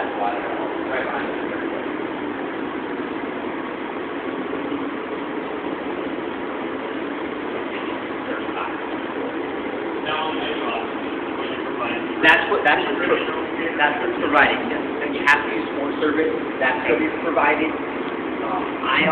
That's why they're all right behind the stairway. That's what's provided. Yes. And you have to use phone service. That's going to be provided. I